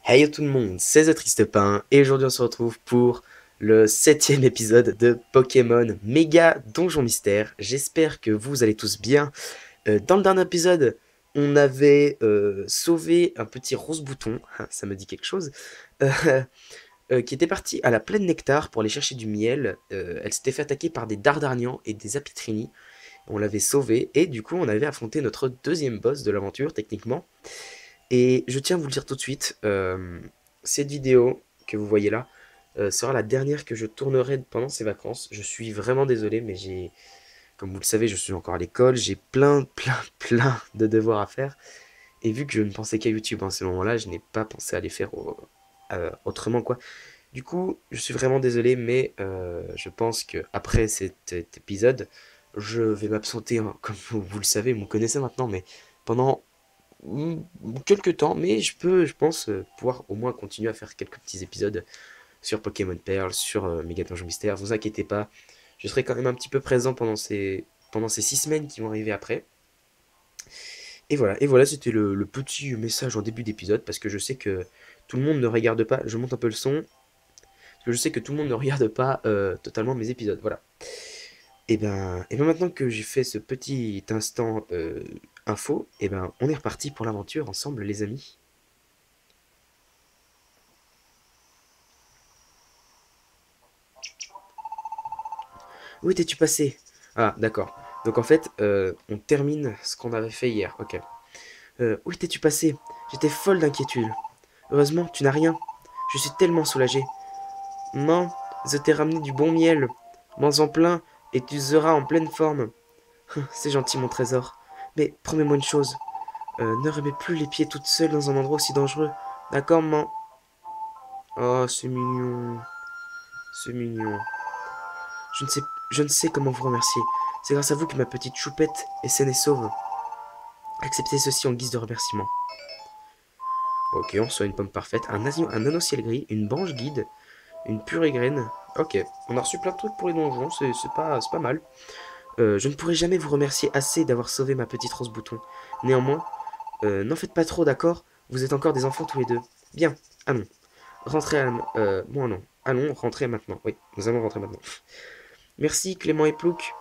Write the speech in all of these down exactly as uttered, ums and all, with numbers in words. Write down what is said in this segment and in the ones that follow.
Hey yo tout le monde, c'est The Triste Pain et aujourd'hui on se retrouve pour le septième épisode de Pokémon Méga Donjon Mystère. J'espère que vous allez tous bien. Euh, dans le dernier épisode, on avait euh, sauvé un petit rose bouton, ça me dit quelque chose, euh, euh, qui était parti à la plaine Nectar pour aller chercher du miel. Euh, elle s'était fait attaquer par des Dardarnians et des Apitrini. On l'avait sauvée et du coup on avait affronté notre deuxième boss de l'aventure techniquement. Et je tiens à vous le dire tout de suite, euh, cette vidéo que vous voyez là euh, sera la dernière que je tournerai pendant ces vacances. Je suis vraiment désolé, mais j'ai, comme vous le savez, je suis encore à l'école, j'ai plein, plein, plein de devoirs à faire. Et vu que je ne pensais qu'à YouTube en ce moment-là, je n'ai pas pensé à les faire au- euh, autrement, quoi. Du coup, je suis vraiment désolé, mais euh, je pense que après cet, cet épisode, je vais m'absenter, hein, comme vous, vous le savez, vous me connaissez maintenant, mais pendant mm, quelques temps, mais je peux, je pense, euh, pouvoir au moins continuer à faire quelques petits épisodes sur Pokémon Pearl, sur euh, Méga Donjon Mystère. Vous inquiétez pas, je serai quand même un petit peu présent pendant ces, pendant ces six semaines qui vont arriver après. Et voilà, et voilà, c'était le, le petit message en début d'épisode, parce que je sais que tout le monde ne regarde pas, je monte un peu le son, parce que je sais que tout le monde ne regarde pas euh, totalement mes épisodes, voilà. Et ben, et ben maintenant que j'ai fait ce petit instant euh, info, et ben on est reparti pour l'aventure ensemble les amis. Où étais-tu passé? Ah, d'accord. Donc en fait, euh, on termine ce qu'on avait fait hier. Ok. Euh, où étais-tu passé? J'étais folle d'inquiétude. Heureusement, tu n'as rien. Je suis tellement soulagée. Maman, je t'ai ramené du bon miel. Mange-en plein et tu seras en pleine forme. C'est gentil, mon trésor. Mais promets-moi une chose. Euh, ne remets plus les pieds toute seule dans un endroit aussi dangereux. D'accord, maman? Oh, c'est mignon. C'est mignon. Je ne sais, je ne sais comment vous remercier. C'est grâce à vous que ma petite choupette est saine et sauve. Acceptez ceci en guise de remerciement. Ok, on reçoit une pomme parfaite, un, un anneau ciel gris, une branche guide, une purée graine. Ok, on a reçu plein de trucs pour les donjons, c'est pas, pas mal. Euh, je ne pourrai jamais vous remercier assez d'avoir sauvé ma petite rose bouton. Néanmoins, euh, n'en faites pas trop, d'accord? Vous êtes encore des enfants tous les deux. Bien, allons. Rentrez à... Euh, bon, non. Allons, rentrez maintenant. Oui, nous allons rentrer maintenant. Merci, Clément et Plouc.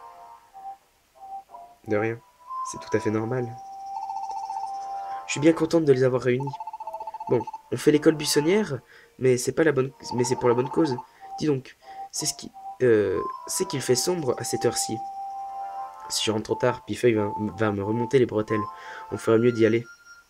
De rien. C'est tout à fait normal. Je suis bien contente de les avoir réunis. Bon, on fait l'école buissonnière, mais c'est pas la bonne, mais c'est pour la bonne cause. Dis donc, c'est ce qui, euh, c'est qu'il fait sombre à cette heure-ci. Si je rentre trop tard, Pifeuille va, va me remonter les bretelles. On ferait mieux d'y aller.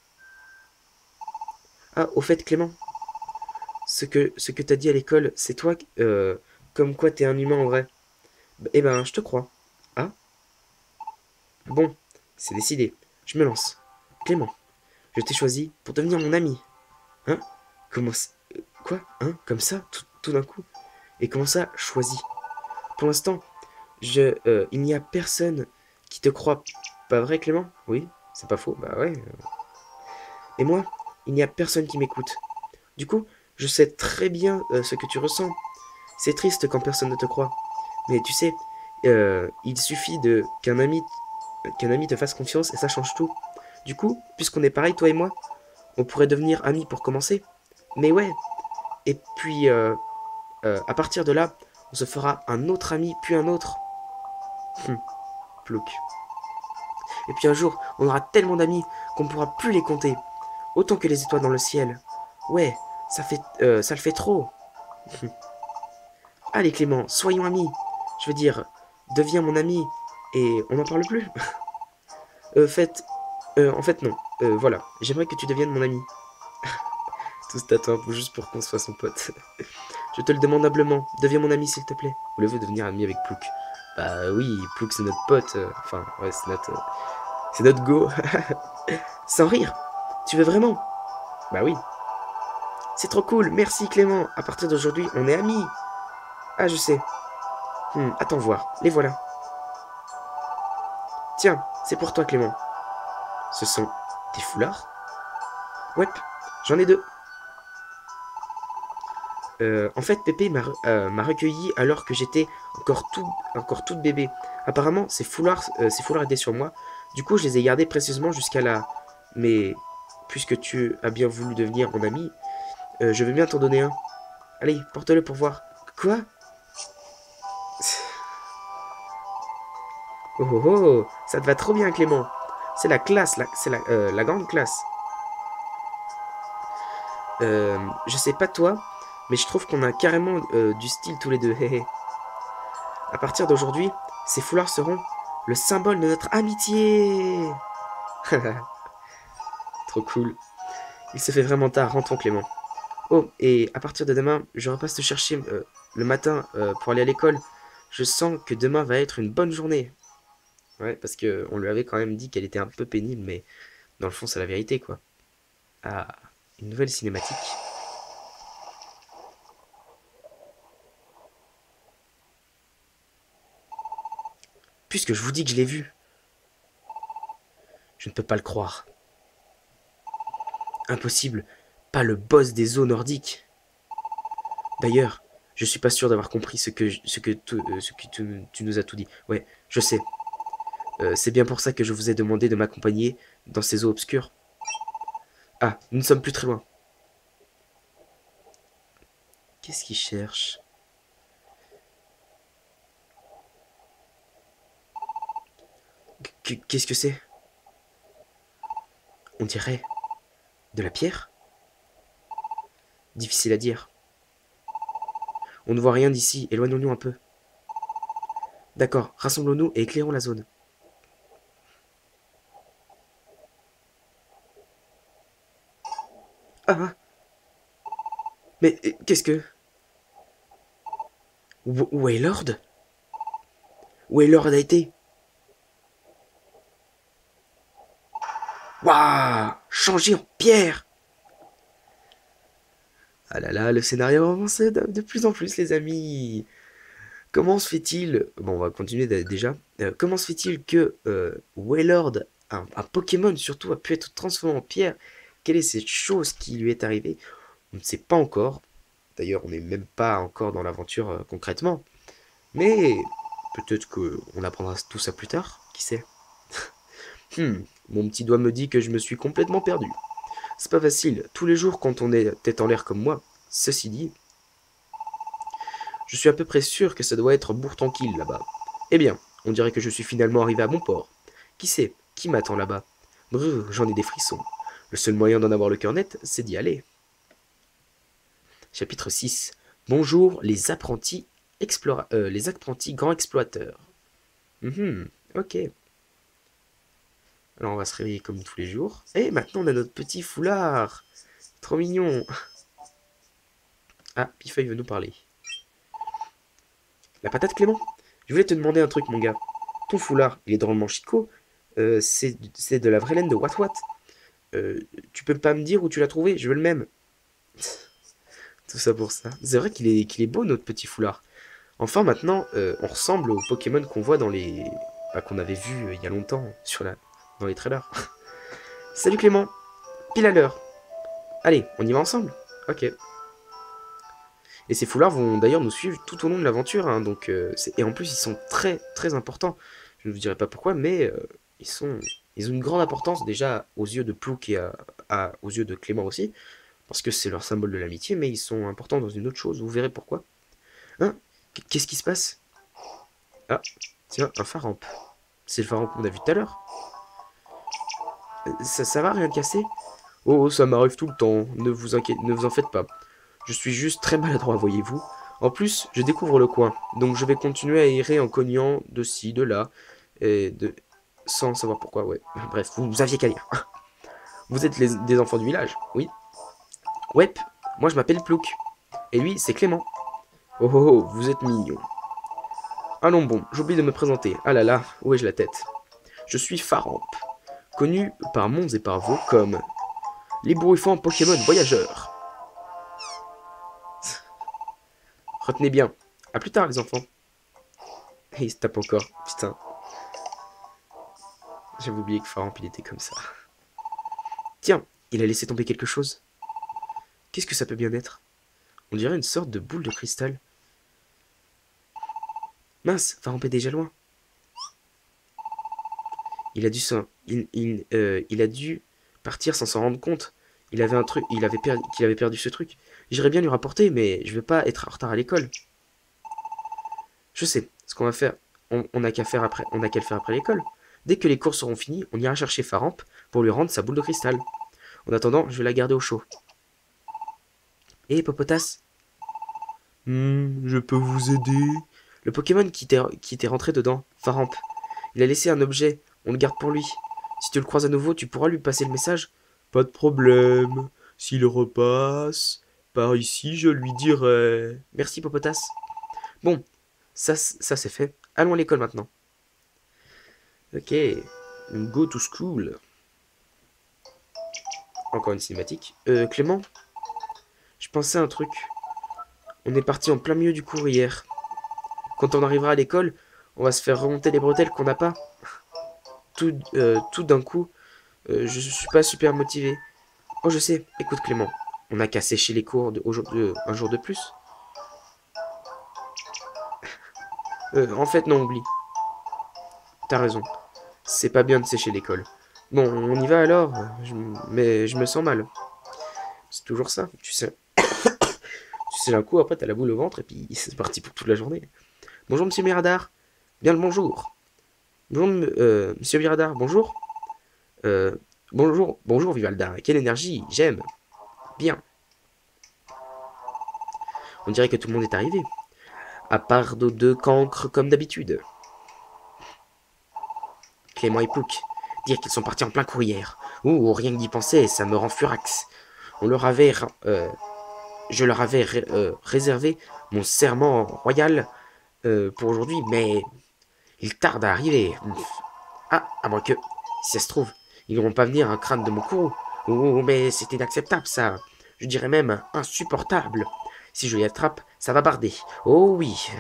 Ah, au fait, Clément, ce que, ce que t'as dit à l'école, c'est toi, euh, comme quoi t'es un humain en vrai. Eh ben, je te crois. Ah, bon, c'est décidé. Je me lance. Clément, je t'ai choisi pour devenir mon ami. Hein? Comment ça? Quoi? Hein? Comme ça? Tout, tout d'un coup? Et comment ça, choisi? Pour l'instant, je, euh, il n'y a personne qui te croit. Pas vrai, Clément? Oui, c'est pas faux. Bah ouais. Et moi, il n'y a personne qui m'écoute. Du coup, je sais très bien euh, ce que tu ressens. C'est triste quand personne ne te croit. Mais tu sais, euh, il suffit de qu'un ami, qu'un ami te fasse confiance et ça change tout. Du coup, puisqu'on est pareil, toi et moi, on pourrait devenir amis pour commencer. Mais ouais. Et puis, euh, euh, à partir de là, on se fera un autre ami, puis un autre. Hum, plouc. Et puis un jour, on aura tellement d'amis qu'on ne pourra plus les compter. Autant que les étoiles dans le ciel. Ouais, ça fait, euh, ça le fait trop. Allez Clément, soyons amis. Je veux dire, deviens mon ami et on n'en parle plus. euh, fait, euh, en fait non. Euh, voilà, j'aimerais que tu deviennes mon ami. Tout à toi, juste pour qu'on soit son pote. Je te le demande humblement, deviens mon ami s'il te plaît. Voulez-vous devenir ami avec Plouc? Bah oui, Plouc c'est notre pote. euh, Enfin, ouais, c'est notre, euh, c'est notre go. Sans rire. Tu veux vraiment? Bah oui. C'est trop cool, merci Clément. À partir d'aujourd'hui, on est amis. Ah, je sais. Hmm, attends voir, les voilà. Tiens, c'est pour toi Clément. Ce sont des foulards? Ouais, j'en ai deux. Euh, en fait, Pépé m'a euh, m'a recueilli alors que j'étais encore tout, encore toute bébé. Apparemment, ces foulards, euh, ces foulards étaient sur moi. Du coup, je les ai gardés précieusement jusqu'à là. Mais puisque tu as bien voulu devenir mon ami, Euh, je vais bien t'en donner un. Allez, porte-le pour voir. Quoi? Oh oh oh, ça te va trop bien, Clément. C'est la classe, la, c'est la, euh, la grande classe. Euh, je sais pas toi, mais je trouve qu'on a carrément euh, du style tous les deux. Hé hé. À partir d'aujourd'hui, ces foulards seront le symbole de notre amitié. Trop cool. Il se fait vraiment tard, rentrons Clément. Oh, et à partir de demain, je repasse te chercher euh, le matin euh, pour aller à l'école. Je sens que demain va être une bonne journée. Ouais, parce que on lui avait quand même dit qu'elle était un peu pénible, mais dans le fond, c'est la vérité, quoi. Ah, une nouvelle cinématique. Puisque je vous dis que je l'ai vu, je ne peux pas le croire. Impossible, pas le boss des eaux nordiques. D'ailleurs, je suis pas sûr d'avoir compris ce que, ce que, tu, euh, ce que tu, tu nous as tout dit. Ouais, je sais. Euh, c'est bien pour ça que je vous ai demandé de m'accompagner dans ces eaux obscures. Ah, nous ne sommes plus très loin. Qu'est-ce qu'il cherche? Qu'est-ce que c'est? On dirait de la pierre? Difficile à dire. On ne voit rien d'ici, éloignons-nous un peu. D'accord, rassemblons-nous et éclairons la zone. Ah! Mais qu'est-ce que... Où, où est Lord? Où est Lord a été? Waouh! Changé en pierre! Ah là là, le scénario avance de, de plus en plus, les amis. Comment se fait-il... Bon, on va continuer déjà. Euh, comment se fait-il que euh, Wailord, un, un Pokémon surtout, a pu être transformé en pierre? Quelle est cette chose qui lui est arrivée? On ne sait pas encore. D'ailleurs, on n'est même pas encore dans l'aventure euh, concrètement. Mais peut-être qu'on apprendra tout ça plus tard. Qui sait? Hmm, mon petit doigt me dit que je me suis complètement perdu. C'est pas facile, tous les jours quand on est tête en l'air comme moi. Ceci dit, je suis à peu près sûr que ça doit être Bourg-Tranquille là-bas. Eh bien, on dirait que je suis finalement arrivé à bon port. Qui sait, qui m'attend là-bas? Brrr, j'en ai des frissons. Le seul moyen d'en avoir le cœur net, c'est d'y aller. Chapitre six. Bonjour les apprentis explora euh, les apprentis grands exploiteurs. Mhm, ok. Alors on va se réveiller comme tous les jours. Et maintenant on a notre petit foulard. Trop mignon. Ah, Pifeuille veut nous parler. La patate Clément? Je voulais te demander un truc mon gars. Ton foulard, il est drôlement chicot. Euh, c'est de la vraie laine de Wat Wat. Euh, tu peux pas me dire où tu l'as trouvé? Je veux le même. Tout ça pour ça. C'est vrai qu'il est, qu'il est beau notre petit foulard. Enfin maintenant, euh, on ressemble aux Pokémon qu'on voit dans les... Bah, qu'on avait vu euh, il y a longtemps sur la... dans les trailers. Salut Clément, pile à l'heure. Allez, on y va ensemble? Ok. Et ces foulards vont d'ailleurs nous suivre tout au long de l'aventure. Hein, donc, euh, et en plus, ils sont très très importants. Je ne vous dirai pas pourquoi, mais euh, ils, sont, ils ont une grande importance déjà aux yeux de Plouk et à, à, aux yeux de Clément aussi. Parce que c'est leur symbole de l'amitié, mais ils sont importants dans une autre chose. Vous verrez pourquoi. Hein? Qu'est-ce qui se passe? Ah, tiens, un Faramp. C'est le Faramp qu'on a vu tout à l'heure. Ça, ça va, rien de cassé? Oh, ça m'arrive tout le temps. Ne vous inquiétez, ne vous en faites pas. Je suis juste très maladroit, voyez-vous. En plus, je découvre le coin, donc je vais continuer à errer en cognant de ci, de là, et de... sans savoir pourquoi, ouais. Bref, vous, vous aviez qu'à lire. Vous êtes les, des enfants du village, oui? Ouais, moi je m'appelle Plouk. Et lui, c'est Clément. Oh oh oh, vous êtes mignon. Allons bon, j'oublie de me présenter. Ah là là, où ai-je la tête? Je suis Faramp, connu par Mons et par Vaux comme l'ébouriffant Pokémon voyageur. Retenez bien. A plus tard, les enfants. Et il se tape encore. Putain. J'avais oublié que Faramp, il était comme ça. Tiens, il a laissé tomber quelque chose. Qu'est-ce que ça peut bien être? On dirait une sorte de boule de cristal. Mince, Faramp est déjà loin. Il a dû, il, il, euh, il a dû partir sans s'en rendre compte. il avait un truc, il avait perdu, qu'il avait perdu ce truc. J'irais bien lui rapporter, mais je veux pas être en retard à l'école. Je sais, ce qu'on va faire, on, on a qu'à faire après, on a qu'à le faire après l'école. Dès que les cours seront finis, on ira chercher Faramp pour lui rendre sa boule de cristal. En attendant, je vais la garder au chaud. Hé, Popotas? Hmm, je peux vous aider? Le Pokémon qui était, qui était rentré dedans, Faramp. Il a laissé un objet, on le garde pour lui. Si tu le croises à nouveau, tu pourras lui passer le message? Pas de problème. S'il repasse par ici, je lui dirai. Merci, Popotas. Bon, ça, ça c'est fait. Allons à l'école maintenant. Ok, go to school. Encore une cinématique. Euh, Clément, je pensais à un truc. On est parti en plein milieu du cours hier. Quand on arrivera à l'école, on va se faire remonter les bretelles qu'on n'a pas. Tout, euh, tout d'un coup, euh, je suis pas super motivé. Oh, je sais. Écoute, Clément, on n'a qu'à sécher les cours de, de, un jour de plus. Euh, en fait, non, oublie. T'as raison. C'est pas bien de sécher l'école. Bon, on y va alors. Je, mais je me sens mal. C'est toujours ça, tu sais. Tu sais, un coup, après, t'as la boule au ventre et puis c'est parti pour toute la journée. Bonjour, monsieur Miradar. Bien le bonjour. Bonjour, euh, monsieur Miradar, bonjour. Euh, bonjour, bonjour, Vivalda. Quelle énergie, j'aime. Bien. On dirait que tout le monde est arrivé. À part nos deux cancres comme d'habitude. Clément et Plouc. Dire qu'ils sont partis en plein cours hier. Ouh, rien que d'y penser, ça me rend furax. On leur avait... Euh, je leur avais ré, euh, réservé mon serment royal euh, pour aujourd'hui, mais il tarde à arriver. Ah, à moins que, si ça se trouve, ils n'auront pas venir un crâne de mon courroux. Oh, mais c'est inacceptable, ça. Je dirais même insupportable. Si je les attrape, ça va barder. Oh oui.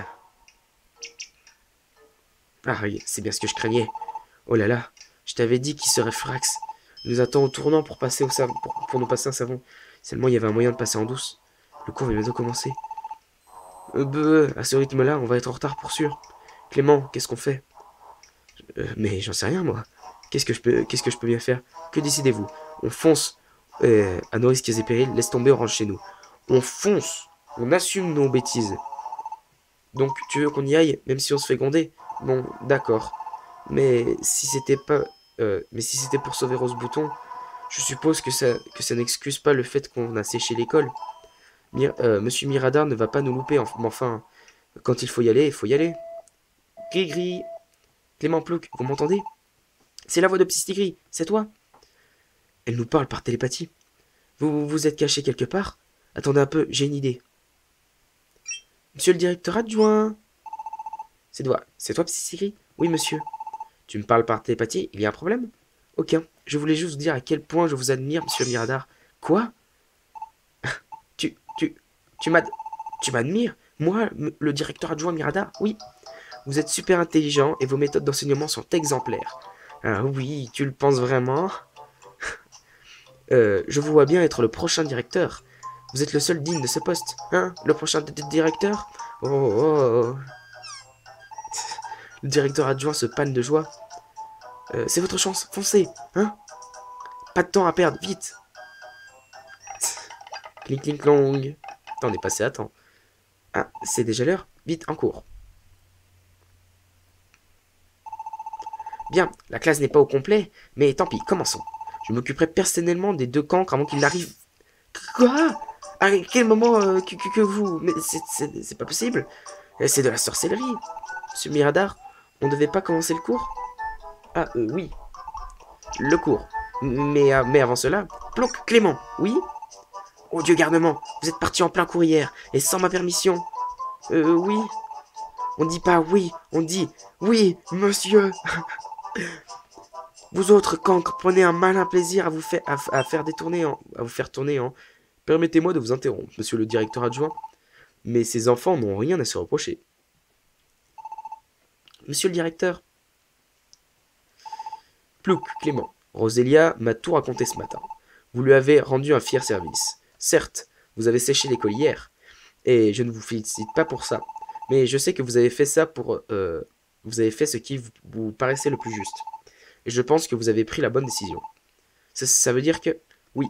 Ah oui, c'est bien ce que je craignais. Oh là là, je t'avais dit qu'il serait furax. Il nous attend au tournant pour passer au savon, pour, pour nous passer un savon. Seulement, il y avait un moyen de passer en douce. Le cours vient bientôt commencer. Euh, bah, à ce rythme-là, on va être en retard pour sûr. Clément, qu'est-ce qu'on fait? euh, Mais j'en sais rien, moi. Qu'est-ce que je peux, qu'est-ce que je peux bien faire? Que décidez-vous? On fonce euh, à nos risques et périls. Laisse tomber, on rentre chez nous. On fonce. On assume nos bêtises. Donc, tu veux qu'on y aille, même si on se fait gronder? Bon, d'accord. Mais si c'était pas, euh, mais si c'était pour sauver Rose Bouton, je suppose que ça, que ça n'excuse pas le fait qu'on a séché l'école. Mir euh, Monsieur Miradar ne va pas nous louper, enfin, quand il faut y aller, il faut y aller. Gris-gris, Clément Plouc, vous m'entendez? C'est la voix de Psystigris, c'est toi? Elle nous parle par télépathie. Vous vous êtes caché quelque part? Attendez un peu, j'ai une idée. Monsieur le directeur adjoint. C'est toi, c'est toi Psystigris? Oui, monsieur. Tu me parles par télépathie, il y a un problème? Aucun. Je voulais juste vous dire à quel point je vous admire, monsieur Miradar. Quoi? Tu, tu, tu m'ad... Tu m'admires? Moi, le directeur adjoint Miradar? Oui. Vous êtes super intelligent et vos méthodes d'enseignement sont exemplaires. Ah oui, tu le penses vraiment? euh, Je vous vois bien être le prochain directeur. Vous êtes le seul digne de ce poste, hein? Le prochain directeur? Oh, oh, oh. Le directeur adjoint se panne de joie. Euh, c'est votre chance, foncez, hein? Pas de temps à perdre, vite! Clic, clic, long. On est passé à temps. Ah, c'est déjà l'heure? Vite, en cours. Bien, la classe n'est pas au complet, mais tant pis, commençons. Je m'occuperai personnellement des deux cancres avant qu'il n'arrive. Quoi? À quel moment euh, que, que, que vous... Mais c'est pas possible. C'est de la sorcellerie. Monsieur Miradar, on devait pas commencer le cours? Ah, euh, oui. Le cours. Mais, euh, mais avant cela... Plouc, Clément, oui? Oh Dieu, garnement, vous êtes parti en plein cours hier, et sans ma permission. Euh, oui. On dit pas oui, on dit oui, monsieur. Vous autres cancres, prenez un malin plaisir à vous faire, à, à faire détourner en, à vous faire tourner en... Permettez-moi de vous interrompre, monsieur le directeur adjoint, mais ces enfants n'ont rien à se reprocher. Monsieur le directeur. Plouc, Clément, Rosélia m'a tout raconté ce matin. Vous lui avez rendu un fier service. Certes, vous avez séché l'école hier, et je ne vous félicite pas pour ça, mais je sais que vous avez fait ça pour... Euh, vous avez fait ce qui vous, vous paraissait le plus juste. Et je pense que vous avez pris la bonne décision. Ça, ça veut dire que... Oui,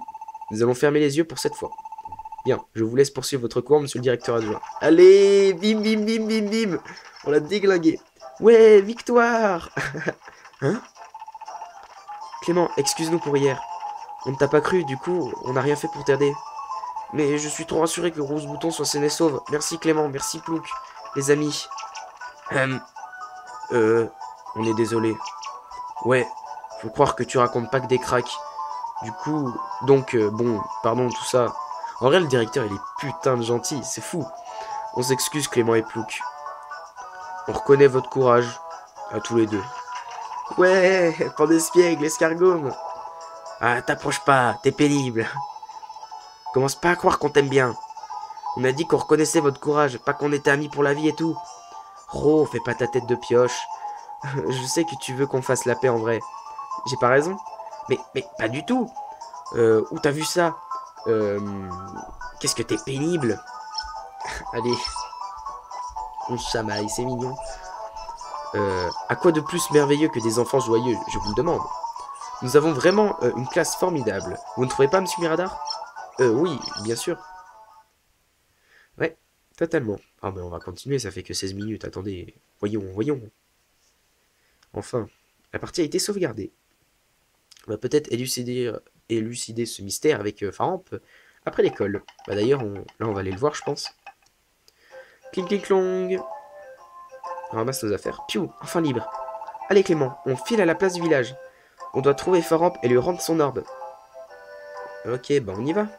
Nous allons fermer les yeux pour cette fois. Bien, je vous laisse poursuivre votre cours, monsieur le directeur adjoint. Allez, bim, bim, bim, bim, bim. On l'a déglingué. Ouais, victoire. Hein? Clément, excuse-nous pour hier. On ne t'a pas cru, du coup, on n'a rien fait pour t'aider. Mais je suis trop rassuré que Rose Bouton soit saine et sauve. Merci Clément, merci Plouc, les amis. Hum. Euh, on est désolé. Ouais, faut croire que tu racontes pas que des cracks. Du coup, donc, euh, bon, pardon, tout ça. En vrai, le directeur, il est putain de gentil, c'est fou. On s'excuse, Clément et Plouc. On reconnaît votre courage, à tous les deux. Ouais, Pandespiègle, l'escargot. Ah, t'approches pas, t'es pénible. Commence pas à croire qu'on t'aime bien. On a dit qu'on reconnaissait votre courage, pas qu'on était amis pour la vie et tout. Ro, fais pas ta tête de pioche. Je sais que tu veux qu'on fasse la paix en vrai. J'ai pas raison? Mais, mais pas du tout. Euh, où t'as vu ça? Euh, Qu'est-ce que t'es pénible. Allez. On se chamaille, c'est mignon. Euh, à quoi de plus merveilleux que des enfants joyeux, je vous le demande. Nous avons vraiment euh, une classe formidable. Vous ne trouvez pas, monsieur Miradar? Euh, oui, bien sûr. Ouais, totalement. Ah, mais on va continuer, ça fait que seize minutes. Attendez, voyons, voyons. Enfin, la partie a été sauvegardée. On va peut-être élucider, euh, élucider ce mystère avec euh, Faramp après l'école. Bah d'ailleurs, on, là on va aller le voir, je pense. Cling cling clong. On ramasse nos affaires. Piou, enfin libre. Allez Clément, on file à la place du village. On doit trouver Faramp et lui rendre son orbe. Ok, bah on y va.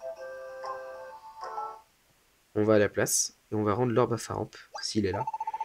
On va à la place et on va rendre l'orbe à Faramp, s'il est là.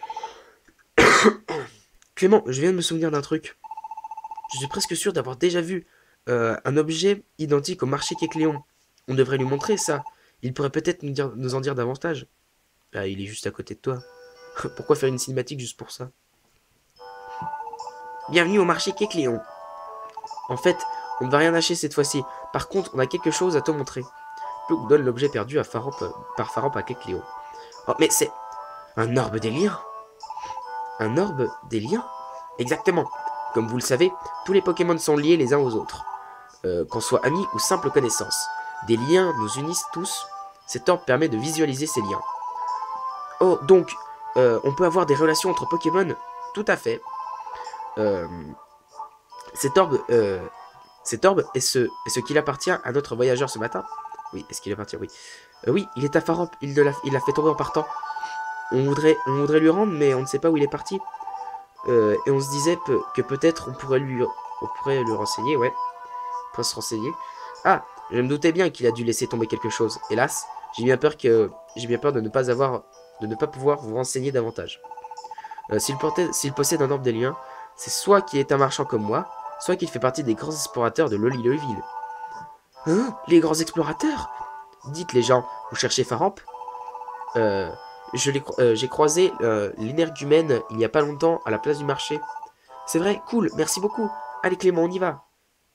Clément, je viens de me souvenir d'un truc. Je suis presque sûr d'avoir déjà vu euh, un objet identique au marché Kecléon. On devrait lui montrer ça. Il pourrait peut-être nous, dire, nous en dire davantage. Ah, il est juste à côté de toi. Pourquoi faire une cinématique juste pour ça? Bienvenue au marché Kecléon. En fait, on ne va rien lâcher cette fois-ci. Par contre, on a quelque chose à te montrer. Plouc donne l'objet perdu à Faramp, par Faramp à Kecléon. Oh, mais c'est un orbe des liens. Un orbe des liens? Exactement. Comme vous le savez, tous les Pokémon sont liés les uns aux autres. Euh, qu'on soit amis ou simple connaissance. Des liens nous unissent tous. Cet orbe permet de visualiser ces liens. Oh, donc, euh, on peut avoir des relations entre Pokémon? Tout à fait. Euh, cet orbe, euh, cet orbe est ce, est ce qu'il appartient à notre voyageur ce matin? Oui, est-ce qu'il appartient? Oui. Euh, oui, il est à Faramp. Il l'a fait tomber en partant. On voudrait, on voudrait lui rendre, mais on ne sait pas où il est parti. Euh, et on se disait peu, que peut-être on pourrait lui, on pourrait le renseigner, ouais. On pourrait se renseigner. Ah, je me doutais bien qu'il a dû laisser tomber quelque chose. Hélas, j'ai bien peur que, j'ai bien peur de ne pas avoir, de ne pas pouvoir vous renseigner davantage. Euh, s'il portait, s'il possède un orbe des liens, c'est soit qu'il est un marchand comme moi, soit qu'il fait partie des grands explorateurs de Loli-le-Ville. Hein? Les grands explorateurs? Dites les gens, vous cherchez Faramp? Euh... J'ai euh, croisé euh, l'énergumène il n'y a pas longtemps à la place du marché. C'est vrai, cool, merci beaucoup. Allez Clément, on y va.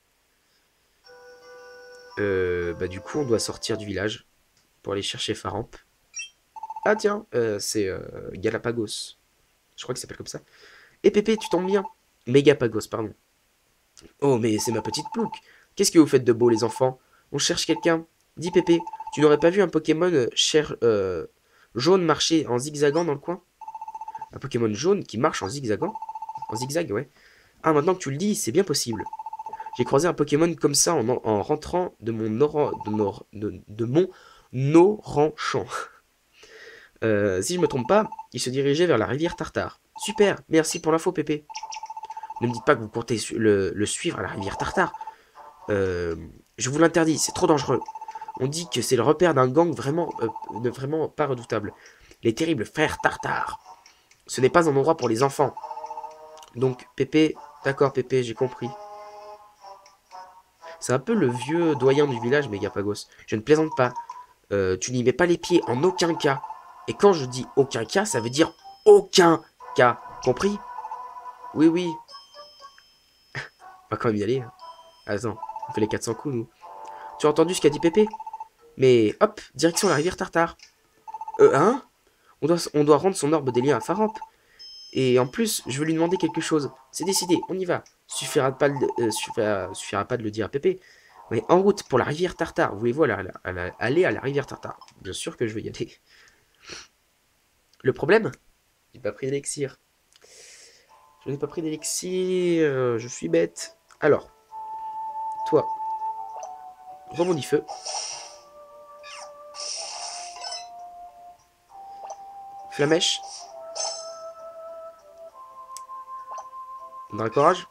Euh, bah du coup, on doit sortir du village pour aller chercher Faramp. Ah tiens, euh, c'est euh, Galapagos. Je crois que ça s'appelle comme ça. Et Pépé, tu tombes bien. Mégapagos, pardon. Oh, mais c'est ma petite Plouc. Qu'est-ce que vous faites de beau, les enfants? On cherche quelqu'un. Dis Pépé, tu n'aurais pas vu un Pokémon euh, cher... Euh, jaune marcher en zigzagant dans le coin? Un Pokémon jaune qui marche en zigzagant? En zigzag, ouais. Ah, maintenant que tu le dis, c'est bien possible. J'ai croisé un Pokémon comme ça en, en rentrant de mon oran, de, nor, de, de mon Noranchamp. Euh, si je me trompe pas, il se dirigeait vers la rivière Tartare. Super, merci pour l'info, Pépé. Ne me dites pas que vous comptez le, le suivre à la rivière Tartare. Euh, je vous l'interdis, c'est trop dangereux. On dit que c'est le repère d'un gang vraiment, euh, vraiment pas redoutable. Les terribles frères Tartare. Ce n'est pas un endroit pour les enfants. Donc, Pépé... D'accord, Pépé, j'ai compris. C'est un peu le vieux doyen du village, Mégapagos. Je ne plaisante pas. Euh, tu n'y mets pas les pieds en aucun cas. Et quand je dis aucun cas, ça veut dire aucun cas. Compris? Oui, oui. On va quand même y aller. Hein. Attends, on fait les quatre cents coups, nous. Tu as entendu ce qu'a dit Pépé? Mais hop, direction la rivière Tartare. Euh, hein? On doit, on doit rendre son orbe des liens à Faramp. Et en plus, je veux lui demander quelque chose. C'est décidé, on y va. Suffira pas de, euh, suffira, suffira pas de le dire à Pépé. On est en route pour la rivière Tartare. Voulez-vous aller, aller, aller à la rivière Tartare? Bien sûr que je vais y aller. Le problème, j'ai pas pris d'élixir. Je n'ai pas pris d'élixir. Je suis bête. Alors, toi, rebondis feu. Flamèche. Dans le courage.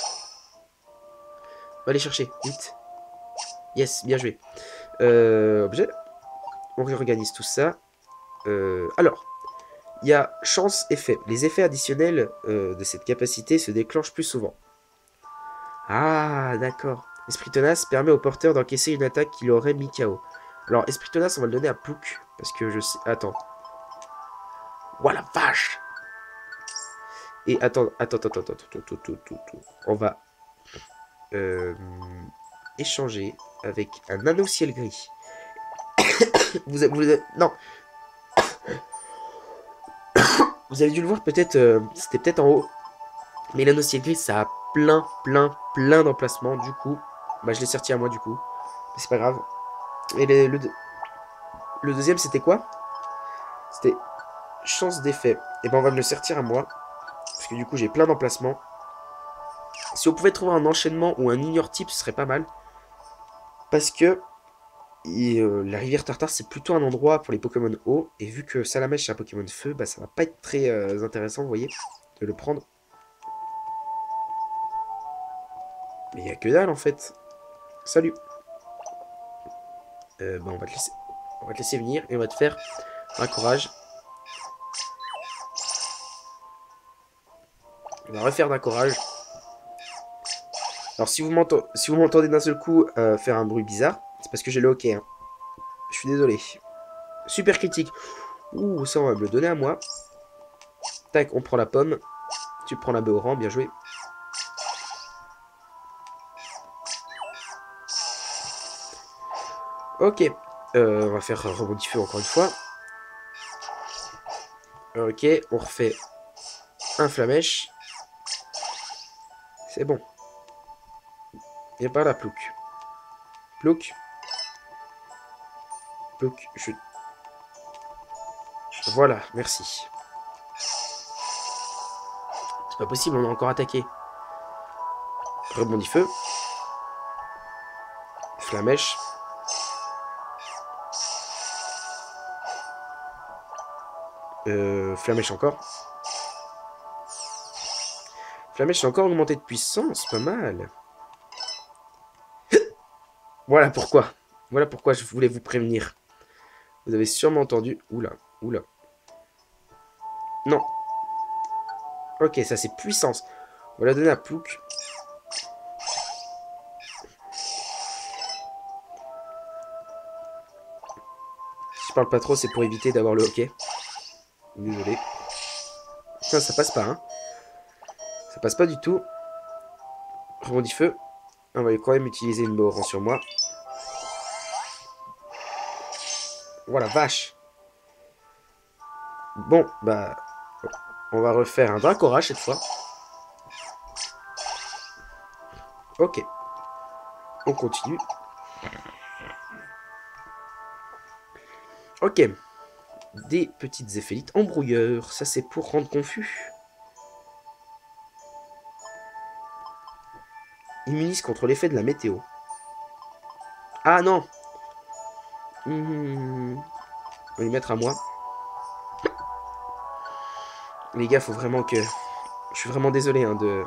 Va aller chercher, vite. Yes, bien joué. Euh, objet. On réorganise tout ça. Euh, alors, il y a chance effet. Les effets additionnels euh, de cette capacité se déclenchent plus souvent. Ah, d'accord. Esprit tenace permet au porteur d'encaisser une attaque qu'il aurait mis K O. Alors, esprit tenace, on va le donner à Plouk. Parce que je sais... Attends. Ouah, la vache! Et attends, attends, attends, attends, attends, attends, attends, attends. On va euh, échanger avec un anneau ciel gris. vous, avez, vous avez, non. Vous avez dû le voir peut-être, euh, c'était peut-être en haut. Mais l'anneau ciel gris, ça a plein, plein, plein d'emplacements. Du coup, bah je l'ai sorti à moi du coup. Mais c'est pas grave. Et le, le, le deuxième, c'était quoi? C'était chance d'effet. Et ben on va me le sortir à moi. Parce que du coup, j'ai plein d'emplacements. Si on pouvait trouver un enchaînement ou un ignore type, ce serait pas mal. Parce que et, euh, la rivière Tartare, c'est plutôt un endroit pour les Pokémon eau. Et vu que Salamèche est un Pokémon feu, bah ça va pas être très euh, intéressant, vous voyez, de le prendre. Mais il y a que dalle en fait. Salut. Euh, bah on va te laisser, on va te laisser venir et on va te faire un courage. On va refaire d'un courage. Alors si vous m'entendez si vous m'entendez d'un seul coup euh, faire un bruit bizarre, c'est parce que j'ai le hockey. Hein. Je suis désolé. Super critique. Ouh, ça on va me le donner à moi. Tac, on prend la pomme. Tu prends la Béoran, bien joué. Ok. Euh, on va faire rebond feu encore une fois. Ok, on refait un flamèche. C'est bon. Et par là, Plouk. Plouk. Plouk, je... Voilà, merci. C'est pas possible, on a encore attaqué. Rebondis feu. Flamèche. Euh, Flamèche encore. Flamèche a encore augmenté de puissance, pas mal. Voilà pourquoi. Voilà pourquoi je voulais vous prévenir. Vous avez sûrement entendu. Oula, oula. Non. Ok, ça c'est puissance. On va la donner à Plouk. Si je parle pas trop, c'est pour éviter d'avoir le hockey. Désolé. Putain, ça passe pas, hein. Ça passe pas du tout. Rebondis feu. On va quand même utiliser une Boran sur moi. Voilà, vache. Bon, bah... On va refaire un Dracorage cette fois. Ok. On continue. Ok. Des petites éphélites embrouilleurs. Ça, c'est pour rendre confus. Immunise contre l'effet de la météo. Ah non. Mmh. On va les mettre à moi. Les gars, faut vraiment que... Je suis vraiment désolé hein, de...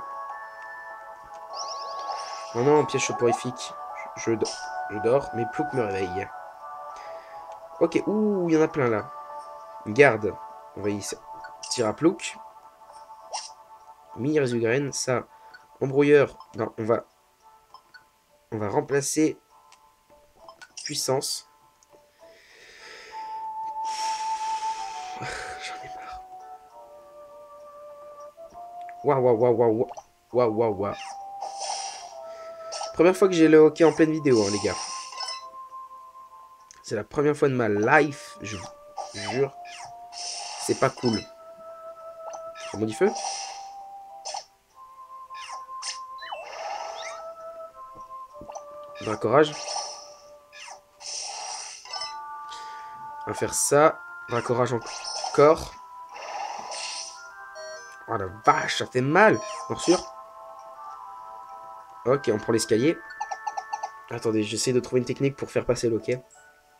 Non, non, piège soporifique. Je, je, je dors, mais Plouk me réveille. Ok, ouh, il y en a plein là. Garde. On va y tirer à Plouk. Mini résugraine, ça. Embrouilleur. Non, on va... On va remplacer... Puissance. J'en ai marre. Waouh, waouh, waouh, waouh. Waouh, waouh, waouh. Première fois que j'ai le hockey en pleine vidéo, hein, les gars. C'est la première fois de ma life, je vous jure. C'est pas cool. Rebondis feu. Racorage. On va faire ça. Racorage encore. Oh la vache, ça fait mal. Morsure. Ok, on prend l'escalier. Attendez, j'essaie de trouver une technique pour faire passer le hockey.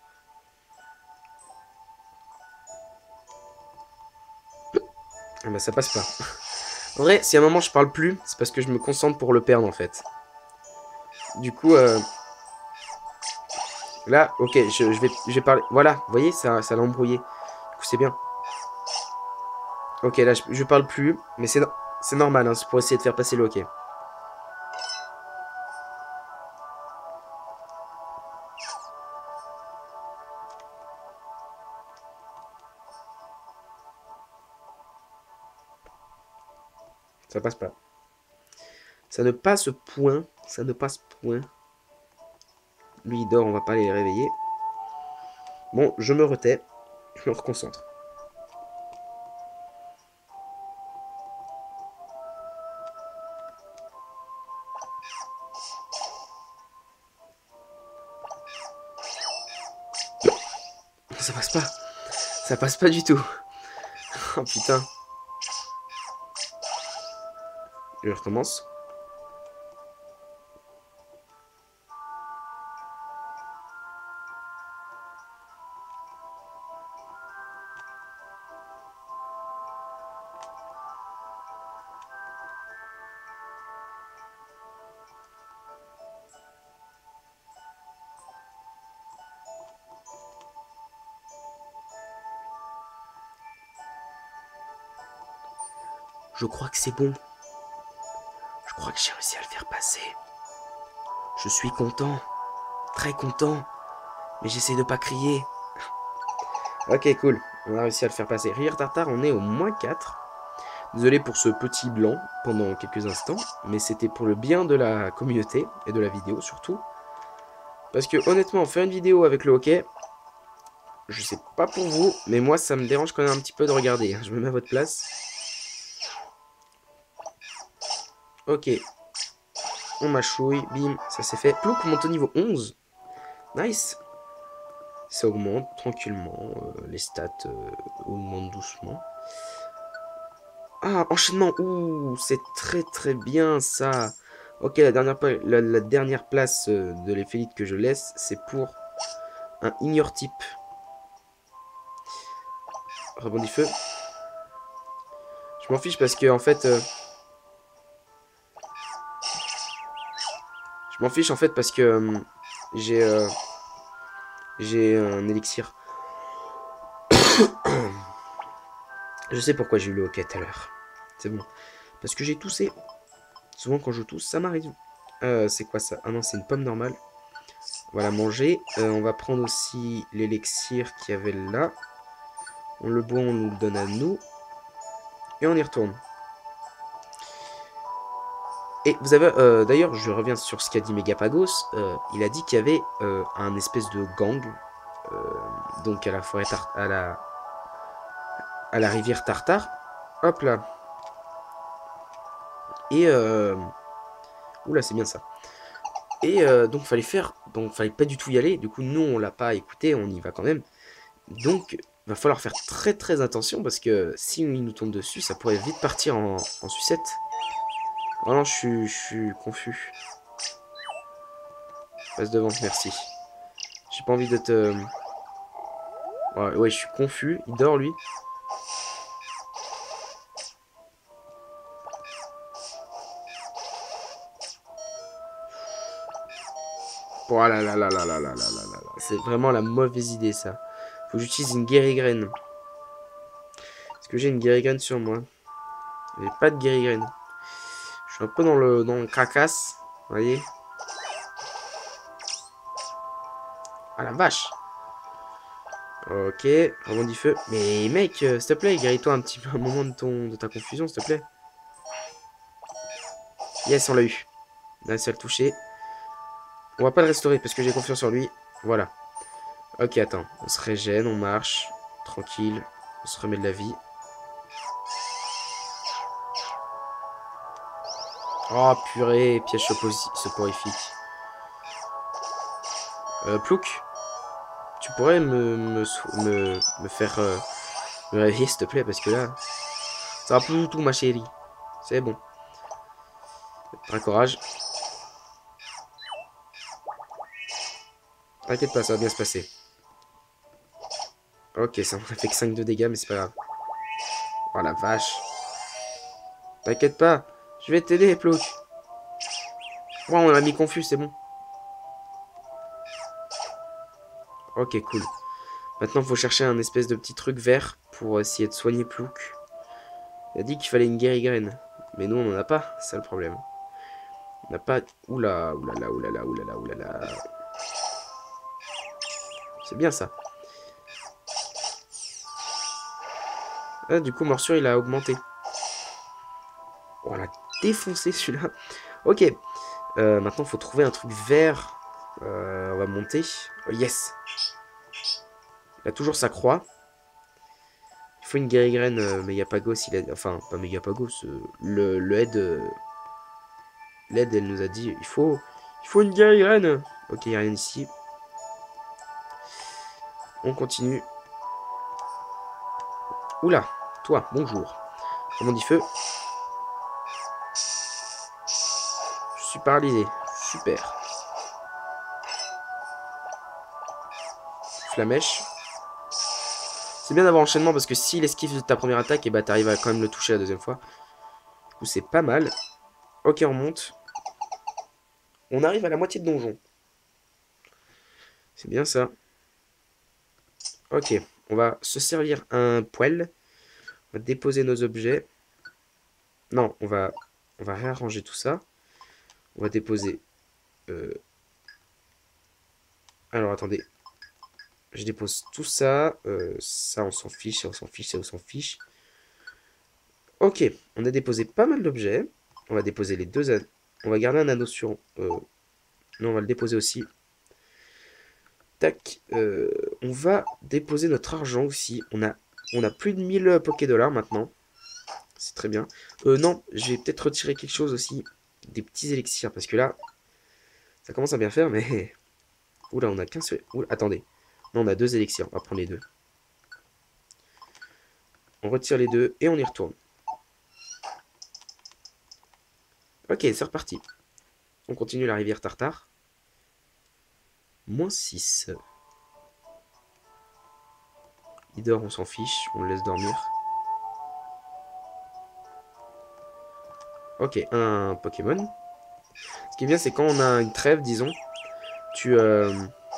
Ah bah ça passe pas. En vrai, si à un moment je parle plus, c'est parce que je me concentre pour le perdre en fait. Du coup, euh... là, ok, je, je, vais, je vais parler. Voilà, vous voyez, ça, ça l'a embrouillé. Du coup, c'est bien. Ok, là, je, je parle plus, mais c'est c'est normal, hein, c'est pour essayer de faire passer le hockey. Ça passe pas. Ça ne passe point. Ça ne passe point. Lui, il dort, on va pas les réveiller. Bon, je me retais. Je me reconcentre. Ça passe pas. Ça passe pas du tout. Oh putain. Je recommence. Je crois que c'est bon. Je crois que j'ai réussi à le faire passer. Je suis content. Très content. Mais j'essaie de pas crier. Ok, cool. On a réussi à le faire passer. Rire Tartare, on est au moins quatre. Désolé pour ce petit blanc pendant quelques instants. Mais c'était pour le bien de la communauté et de la vidéo surtout. Parce que honnêtement, faire une vidéo avec le hockey, je sais pas pour vous, mais moi ça me dérange quand même un petit peu de regarder. Je me mets à votre place. Ok. On mâchouille, bim, ça c'est fait. Plouc monte au niveau onze. Nice. Ça augmente tranquillement. Euh, les stats euh, augmentent doucement. Ah, enchaînement. Ouh, c'est très très bien ça. Ok, la dernière, la, la dernière place euh, de l'éphélyte que je laisse, c'est pour un ignore type. Rebondit feu. Je m'en fiche parce que en fait... Euh, je m'en fiche en fait parce que euh, j'ai... Euh, j'ai un élixir. Je sais pourquoi j'ai eu le hockey tout à l'heure. C'est bon. Parce que j'ai toussé. Souvent quand je tousse, ça m'arrive. Euh, c'est quoi ça? Ah non, c'est une pomme normale. Voilà, manger. Euh, on va prendre aussi l'élixir qu'il y avait là. On le boit, on nous le donne à nous. Et on y retourne. Et vous avez... Euh, D'ailleurs, je reviens sur ce qu'a dit Megapagos. Euh, il a dit qu'il y avait euh, un espèce de gang. Euh, donc à la forêt... Tar à la... à la rivière Tartare. Hop là. Et... Euh... Oula, c'est bien ça. Et euh, donc fallait faire, donc fallait pas du tout y aller. Du coup, nous on l'a pas écouté, on y va quand même. Donc va falloir faire très très attention parce que si il nous tombe dessus, ça pourrait vite partir en, en sucette. Oh non, je suis, je suis confus. Passe devant, merci. J'ai pas envie de te... Ouais, ouais, je suis confus. Il dort lui. Oh là là là là là là là là là. C'est vraiment la mauvaise idée ça. Faut que j'utilise une guérigraine. Est-ce que j'ai une guérigraine sur moi? J'ai pas de guérigraine. Je suis un peu dans le, dans le cracasse. Vous voyez? Ah la vache! Ok, rebondit feu. Mais mec, euh, s'il te plaît, guéris-toi un petit peu un moment de, ton, de ta confusion, s'il te plaît. Yes, on l'a eu. On a réussi à le toucher. On va pas le restaurer parce que j'ai confiance en lui. Voilà. Ok, attends. On se régène, on marche. Tranquille. On se remet de la vie. Oh purée, piège soporifique. Euh, Plouk, tu pourrais me, me, me, me faire euh, me réveiller, s'il te plaît, parce que là, ça va plus du tout, ma chérie. C'est bon. Un courage. T'inquiète pas, ça va bien se passer. Ok, ça m'a fait que cinq de dégâts, mais c'est pas grave. Oh la vache. T'inquiète pas, je vais t'aider, Plouk. Ouais, on l'a mis confus, c'est bon. Ok, cool. Maintenant, il faut chercher un espèce de petit truc vert pour essayer de soigner Plouk. Il a dit qu'il fallait une guérigraine. Mais nous, on n'en a pas, c'est ça le problème. On n'a pas... Oula, oulala, oulala, oulala, oulala. C'est bien ça. Ah, du coup, morsure, il a augmenté. Oh, on l'a défoncé, celui-là. Ok. Euh, maintenant, il faut trouver un truc vert. Euh, on va monter. Oh, yes. Il a toujours sa croix. Il faut une guérigraine euh, Megapagos. Il a... Enfin, pas Megapagos. Euh, le, le aide... Euh... L'aide, elle nous a dit, il faut... Il faut une guérigraine. Ok, il n'y a rien ici. On continue. Oula, toi, bonjour. Comment on dit feu? Je suis paralysé. Super. Flamèche. C'est bien d'avoir enchaînement parce que s'il esquive de ta première attaque, et bah t'arrives à quand même le toucher la deuxième fois. Du coup, c'est pas mal. Ok, on monte. On arrive à la moitié de donjon. C'est bien ça. Ok, on va se servir un poêle. On va déposer nos objets. Non, on va, on va réarranger tout ça. On va déposer... Euh... Alors, attendez. Je dépose tout ça. Euh, ça, on s'en fiche. Ça, on s'en fiche. Ça, on s'en fiche. Ok, on a déposé pas mal d'objets. On va déposer les deux... An... On va garder un anneau sur... Euh... Non, on va le déposer aussi. Tac. Euh... On va déposer notre argent aussi. On a, on a plus de mille Poké-Dollars maintenant. C'est très bien. Euh, non, je vais peut-être retirer quelque chose aussi. Des petits élixirs. Parce que là, ça commence à bien faire, mais... Oula, on a qu'un seul... Oula, attendez. Non, on a deux élixirs. On va prendre les deux. On retire les deux et on y retourne. Ok, c'est reparti. On continue la rivière Tartare. Moins six. Il dort, on s'en fiche. On le laisse dormir. Ok, un Pokémon. Ce qui est bien, c'est quand on a une trêve, disons, tu... Euh,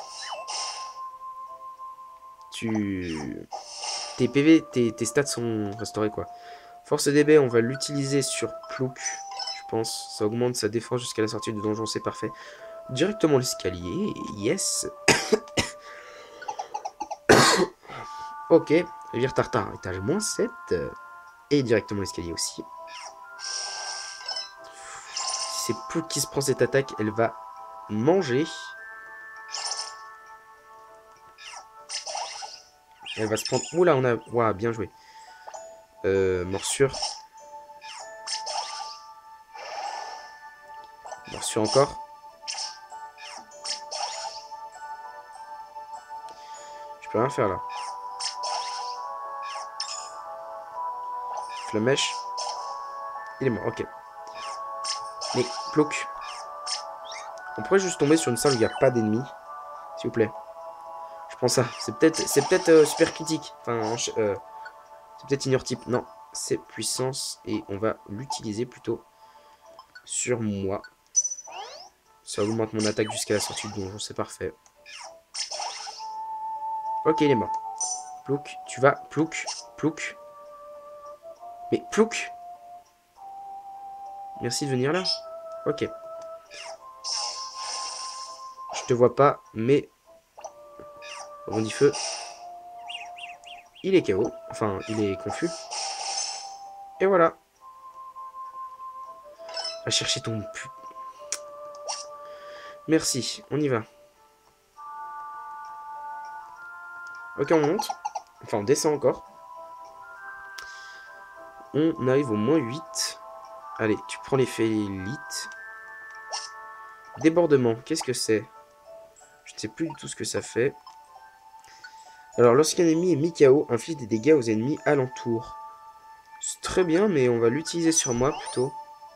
tu... Tes P V, tes, tes stats sont restaurés, quoi. Force D B, on va l'utiliser sur Plouk, je pense. Ça augmente sa défense jusqu'à la sortie du donjon, c'est parfait. Directement l'escalier, yes. Ok, rivière Tartare, étage moins sept. Et directement l'escalier aussi. C'est Plouk qui se prend cette attaque, elle va manger. Elle va se prendre... Oula, on a... Waouh, bien joué. Euh, morsure. Morsure encore. Je peux rien faire là. Flamèche. Il est mort, ok. Mais, Plouk. On pourrait juste tomber sur une salle où il n'y a pas d'ennemis. S'il vous plaît. Je prends ça. C'est peut-être c'est peut-être euh, super critique. Enfin, euh, c'est peut-être ignore type. Non, c'est puissance. Et on va l'utiliser plutôt sur moi. Ça augmente mon attaque jusqu'à la sortie du donjon. C'est parfait. Ok, il est mort. Plouk, tu vas. Plouk, Plouk. Mais Plouk. Merci de venir là. Ok. Je te vois pas, mais... On dit feu. Il est K O. Enfin, il est confus. Et voilà. Va chercher ton... Merci, on y va. Ok, on monte. Enfin, on descend encore. On arrive au moins huit. Allez, tu prends les félites. Débordement, qu'est-ce que c'est? Je sais plus du tout ce que ça fait. Alors, lorsqu'un ennemi est mis K O, inflige des dégâts aux ennemis alentours. C'est très bien, mais on va l'utiliser sur moi plutôt.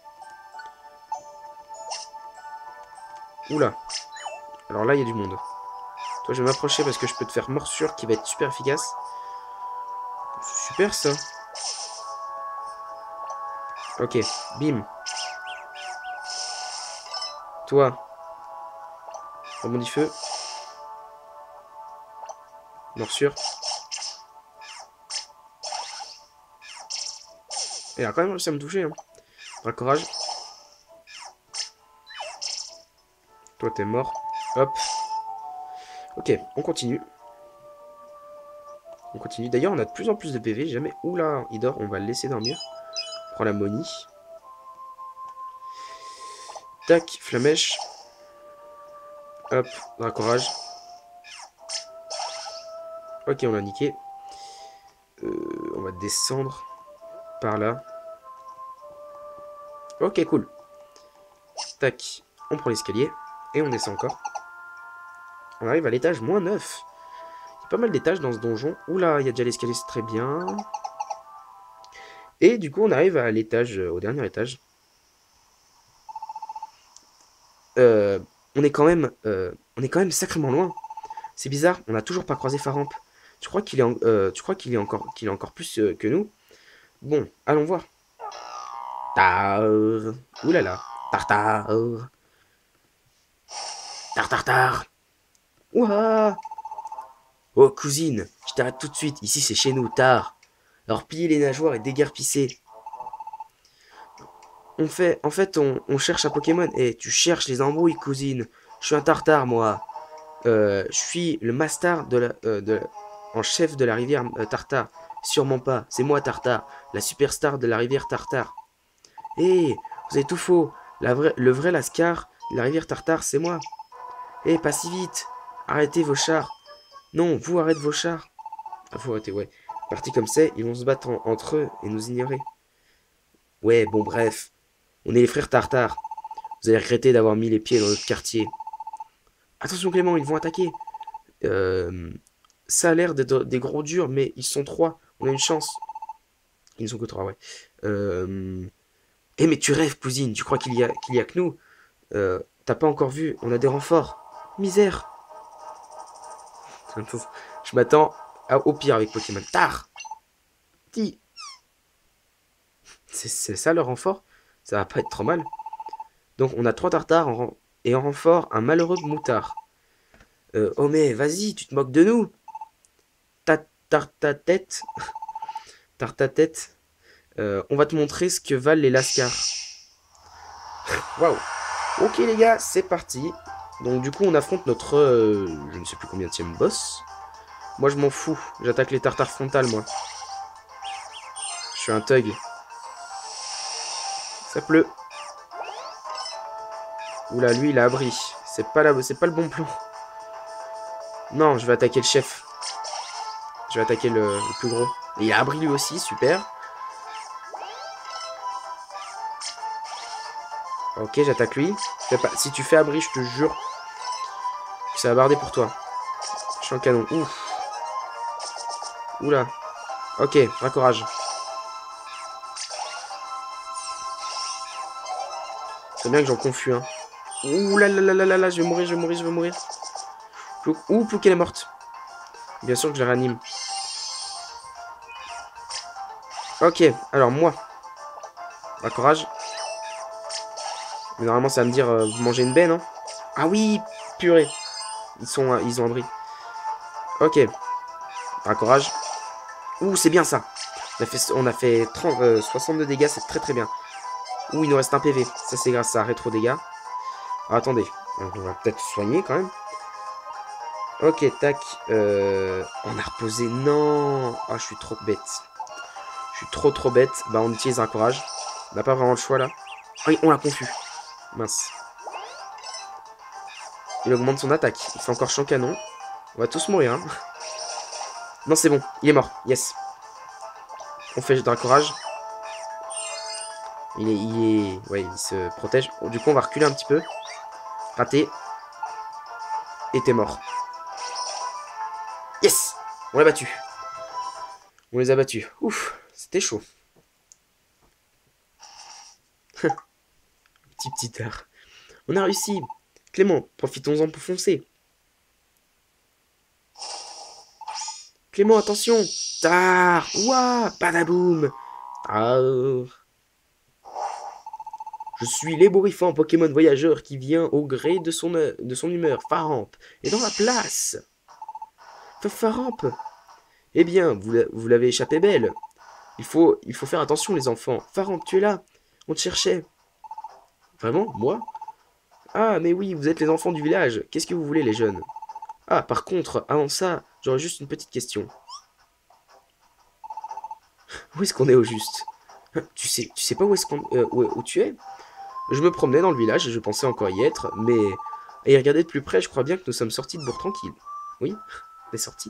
Oula. Alors là, il y a du monde. Toi, je vais m'approcher parce que je peux te faire morsure qui va être super efficace. C'est super ça. Ok, bim. Toi. Rebondis feu. Morsure. Il a quand même réussi à me toucher. Hein. Racorage. Toi, t'es mort. Hop. Ok, on continue. On continue. D'ailleurs, on a de plus en plus de P V. Jamais. Oula, il dort. On va le laisser dormir. On prend la Moni. Tac, flamèche. Hop, racorage. Ok, on l'a niqué. Euh, on va descendre par là. Ok, cool. Tac, on prend l'escalier. Et on descend encore. On arrive à l'étage moins neuf. Il y a pas mal d'étages dans ce donjon. Oula, il y a déjà l'escalier, c'est très bien. Et du coup, on arrive à l'étage, euh, au dernier étage. Euh, on est quand même, euh, on est quand même sacrément loin. C'est bizarre, on n'a toujours pas croisé Faramp. Tu crois qu'il est, en, euh, tu crois qu'il est encore, qu'il est encore plus euh, que nous? Bon, allons voir. Tar. Oulala. Tartare. Tartartar. Ouah. Oh, cousine, je t'arrête tout de suite. Ici, c'est chez nous, tard. Alors, piller les nageoires et déguerpisser. On fait, en fait, on, on cherche un Pokémon. Et tu cherches les embrouilles, cousine. Je suis un tartare, moi. Euh, je suis le master de la, euh, de, en chef de la rivière euh, Tartare. Sûrement pas. C'est moi, Tartare, la superstar de la rivière Tartare. Hé, vous avez tout faux. La vraie, le vrai Lascar de la rivière Tartare, c'est moi. Hé, pas si vite. Arrêtez vos chars. Non, vous arrêtez vos chars. Ah, faut arrêter, ouais. Partis comme c'est, ils vont se battre en, entre eux et nous ignorer. Ouais, bon, bref. On est les frères Tartare. Vous allez regretter d'avoir mis les pieds dans notre quartier. Attention, Clément, ils vont attaquer. Euh, ça a l'air d'être des gros durs, mais ils sont trois. On a une chance. Ils ne sont que trois, ouais. Euh... Eh, mais tu rêves, cousine. Tu crois qu'il y a, qu'il y a que nous? euh, T'as pas encore vu? On a des renforts. Misère. Je m'attends au pire avec Pokémon. Tard. Ti. C'est ça le renfort? Ça va pas être trop mal. Donc on a trois tartares en, et en renfort un malheureux moutard. Euh, oh mais vas-y, tu te moques de nous. Ta ta ta tête. Tarte ta tête. Euh, on va te montrer ce que valent les lascars. Waouh. Ok les gars, c'est parti. Donc du coup on affronte notre... Euh, je ne sais plus combien de boss. Moi je m'en fous. J'attaque les tartares frontales moi. Je suis un thug. Ça pleut. Oula, lui il a abri. C'est pas, la... c'est pas le bon plan. Non, je vais attaquer le chef. Je vais attaquer le, le plus gros. Et il a abri lui aussi, super. Ok, j'attaque lui. Pas... Si tu fais abri, je te jure que ça va barder pour toi. Je suis en canon. Ouf. Oula. Ok, racorage. C'est bien que j'en confus, hein. Ouh là là là là là là, je vais mourir, je vais mourir, je vais mourir. Ouh, Plouc, elle est morte. Bien sûr que je la réanime. Ok, alors moi. Racorage. Mais normalement, ça va me dire, euh, vous mangez une baie, non? Ah oui, purée. Ils sont, euh, ils ont abri. Ok. Racorage. Ouh, c'est bien ça. On a fait, on a fait trente, euh, soixante-deux dégâts, c'est très très bien. Ouh, il nous reste un P V. Ça, c'est grâce à rétro dégâts. Alors, attendez. On va peut-être soigner quand même. Ok, tac. Euh, on a reposé. Non. Ah, je suis trop bête. Je suis trop trop bête. Bah, on utilise un courage. On n'a pas vraiment le choix là. Oh, on l'a confus. Mince. Il augmente son attaque. Il fait encore champ canon. On va tous mourir. Hein. Non, c'est bon. Il est mort. Yes. On fait d'un courage. Il est, il est... Ouais, il se protège. Bon, du coup, on va reculer un petit peu. Raté. Et t'es mort. Yes! On l'a battu. On les a battus. Ouf, c'était chaud. Petit petit tard. On a réussi. Clément, profitons-en pour foncer. Clément, attention. Tard. Ouah, badaboum. Tard. Je suis l'ébouriffant Pokémon voyageur qui vient au gré de son, de son humeur. Faramp est dans la place. Faramp. Eh bien, vous, vous l'avez échappé belle. Il faut, il faut faire attention les enfants. Faramp, tu es là. On te cherchait. Vraiment? Moi? Ah, mais oui, vous êtes les enfants du village. Qu'est-ce que vous voulez, les jeunes? Ah, par contre, avant ça, j'aurais juste une petite question. Où est-ce qu'on est au juste? Tu sais, tu sais pas où est-ce qu'on, euh, où, où tu es? Je me promenais dans le village et je pensais encore y être, mais à y regarder de plus près, je crois bien que nous sommes sortis de bourg tranquille. Oui, on est sortis.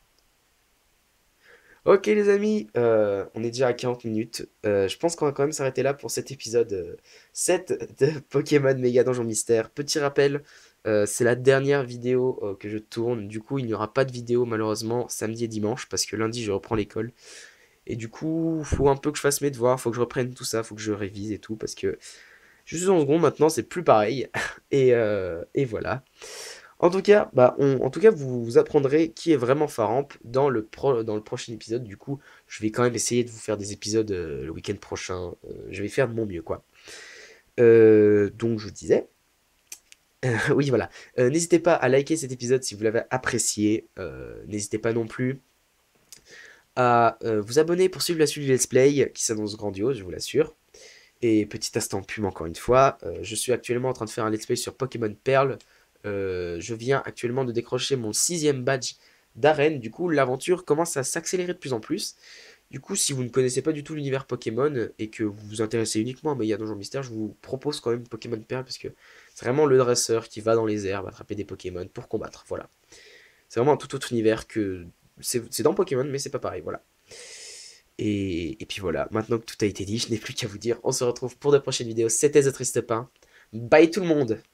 Ok les amis, euh, on est déjà à quarante minutes. Euh, je pense qu'on va quand même s'arrêter là pour cet épisode euh, sept de Pokémon Méga Donjon Mystère. Petit rappel, euh, c'est la dernière vidéo euh, que je tourne. Du coup, il n'y aura pas de vidéo malheureusement samedi et dimanche parce que lundi je reprends l'école. Et du coup, faut un peu que je fasse mes devoirs, faut que je reprenne tout ça, faut que je révise et tout parce que je suis en second maintenant, c'est plus pareil. Et, euh, et voilà. En tout cas, bah, on, en tout cas, vous, vous apprendrez qui est vraiment Faramp dans le, pro, dans le prochain épisode. Du coup, je vais quand même essayer de vous faire des épisodes euh, le week-end prochain. Euh, je vais faire de mon mieux, quoi. Euh, donc, je vous disais. Euh, oui, voilà. Euh, n'hésitez pas à liker cet épisode si vous l'avez apprécié. Euh, n'hésitez pas non plus à euh, vous abonner pour suivre la suite du Let's Play qui s'annonce grandiose, je vous l'assure. Et petit instant pub encore une fois, euh, je suis actuellement en train de faire un let's play sur Pokémon Perle. Euh, je viens actuellement de décrocher mon sixième badge d'arène. Du coup, l'aventure commence à s'accélérer de plus en plus. Du coup, si vous ne connaissez pas du tout l'univers Pokémon et que vous vous intéressez uniquement à Méga Donjon Mystère, je vous propose quand même Pokémon Perle parce que c'est vraiment le dresseur qui va dans les airs attraper des Pokémon pour combattre. Voilà. C'est vraiment un tout autre univers que... C'est dans Pokémon, mais c'est pas pareil. Voilà. Et, et puis voilà, maintenant que tout a été dit, je n'ai plus qu'à vous dire, on se retrouve pour de prochaines vidéos. C'était The Triste Pain. Bye tout le monde!